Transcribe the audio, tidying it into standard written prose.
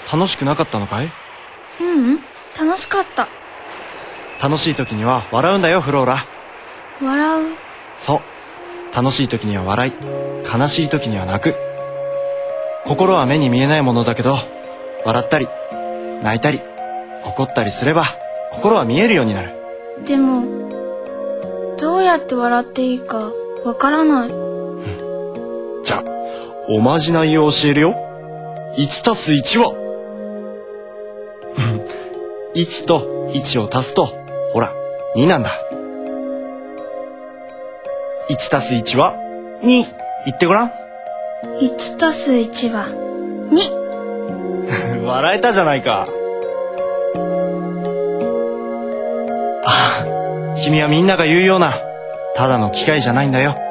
楽しくなかったのかい？ ううん、楽しかった。 楽しい時には笑うんだよ、フローラ。 笑う？ そう。楽しい時には笑い、悲しい時には泣く。心は目に見えないものだけど、笑ったり、泣いたり、怒ったりすれば、心は見えるようになる。 でも、どうやって笑っていいかわからない。 じゃあ、おまじないを教えるよ。1+1は1と1を足すと、ほら、2なんだ。1+1は2。言ってごらん。 1+1は2。 笑えたじゃないか。ああ、君はみんなが言うような、ただの機械じゃないんだよ。